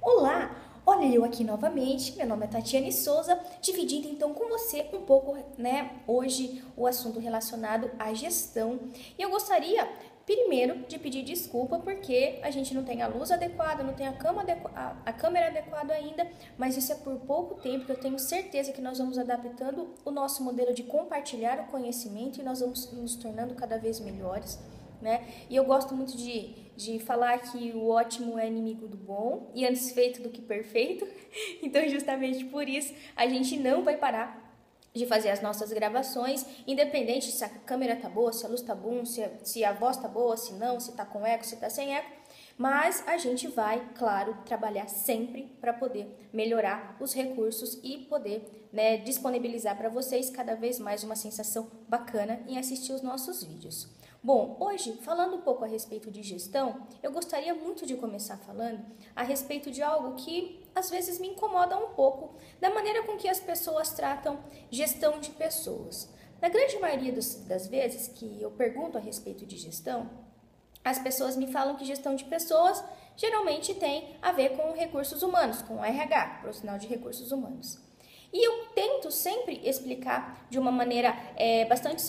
Olá! Olha eu aqui novamente, meu nome é Tatiane Souza, dividindo então com você um pouco, hoje o assunto relacionado à gestão. E eu gostaria, primeiro, de pedir desculpa porque a gente não tem a luz adequada, não tem a câmera adequada ainda, mas isso é por pouco tempo que eu tenho certeza que nós vamos adaptando o nosso modelo de compartilhar o conhecimento e nós vamos nos tornando cada vez melhores. E eu gosto muito de falar que o ótimo é inimigo do bom e antes feito do que perfeito. Então, justamente por isso, a gente não vai parar de fazer as nossas gravações, independente se a câmera tá boa, se a luz tá boa, se a voz tá boa, se não, se tá com eco, se tá sem eco. Mas a gente vai, claro, trabalhar sempre para poder melhorar os recursos e poder disponibilizar para vocês cada vez mais uma sensação bacana em assistir os nossos vídeos. Bom, hoje, falando um pouco a respeito de gestão, eu gostaria muito de começar falando a respeito de algo que às vezes me incomoda um pouco, da maneira com que as pessoas tratam gestão de pessoas. Na grande maioria das vezes que eu pergunto a respeito de gestão, as pessoas me falam que gestão de pessoas geralmente tem a ver com recursos humanos, com RH, profissional de recursos humanos. E eu tento sempre explicar de uma maneira bastante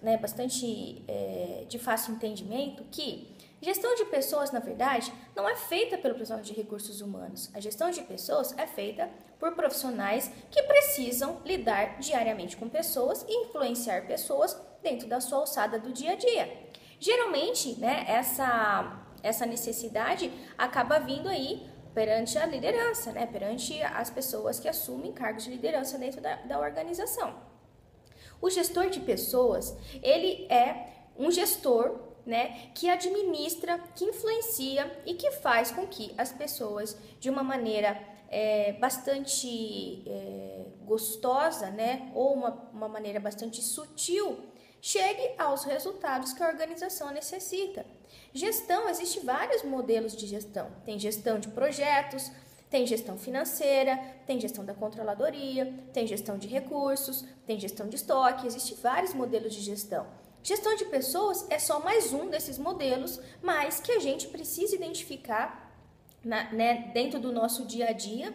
de fácil entendimento que gestão de pessoas, na verdade, não é feita pelo profissional de recursos humanos. A gestão de pessoas é feita por profissionais que precisam lidar diariamente com pessoas e influenciar pessoas dentro da sua alçada do dia a dia. Geralmente, essa necessidade acaba vindo aí perante a liderança, perante as pessoas que assumem cargos de liderança dentro da organização. O gestor de pessoas, ele é um gestor, que administra, que influencia e que faz com que as pessoas, de uma maneira bastante gostosa, ou uma maneira bastante sutil, chegue aos resultados que a organização necessita. Gestão, existem vários modelos de gestão. Tem gestão de projetos, tem gestão financeira, tem gestão da controladoria, tem gestão de recursos, tem gestão de estoque, existem vários modelos de gestão. Gestão de pessoas é só mais um desses modelos, mas que a gente precisa identificar dentro do nosso dia a dia,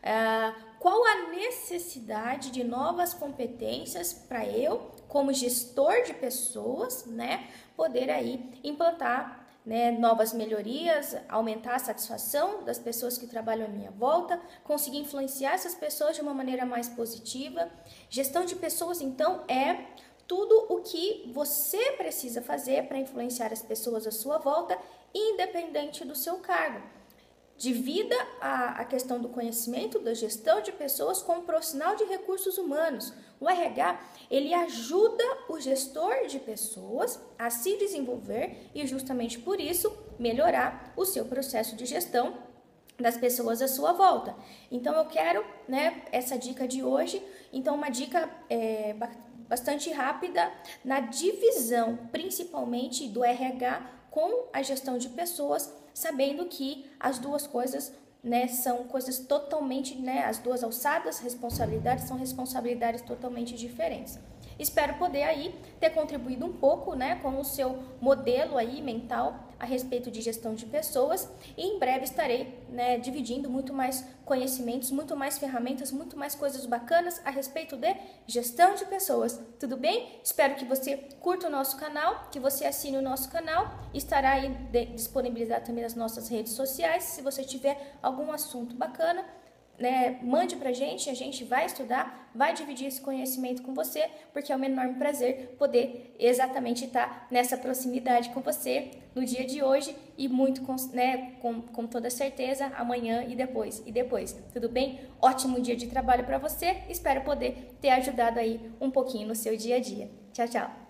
qual a necessidade de novas competências para eu, como gestor de pessoas, poder aí implantar novas melhorias, aumentar a satisfação das pessoas que trabalham à minha volta, conseguir influenciar essas pessoas de uma maneira mais positiva. Gestão de pessoas, então, é tudo o que você precisa fazer para influenciar as pessoas à sua volta, independente do seu cargo. Divida a questão do conhecimento da gestão de pessoas com o profissional de recursos humanos. O RH, ele ajuda o gestor de pessoas a se desenvolver e justamente por isso melhorar o seu processo de gestão das pessoas à sua volta. Então eu quero, essa dica de hoje, então uma dica bastante rápida na divisão, principalmente do RH com a gestão de pessoas, sabendo que as duas coisas são coisas totalmente, as duas alçadas, responsabilidades são responsabilidades totalmente diferentes. Espero poder aí ter contribuído um pouco, com o seu modelo aí mental a respeito de gestão de pessoas e em breve estarei, dividindo muito mais conhecimentos, muito mais ferramentas, muito mais coisas bacanas a respeito de gestão de pessoas. Tudo bem? Espero que você curta o nosso canal, que você assine o nosso canal, estará aí disponibilizado também nas nossas redes sociais. Se você tiver algum assunto bacana, mande pra gente, a gente vai estudar, vai dividir esse conhecimento com você, porque é um enorme prazer poder exatamente estar nessa proximidade com você no dia de hoje e muito com toda certeza amanhã e depois, tudo bem? Ótimo dia de trabalho para você, espero poder ter ajudado aí um pouquinho no seu dia a dia. Tchau, tchau!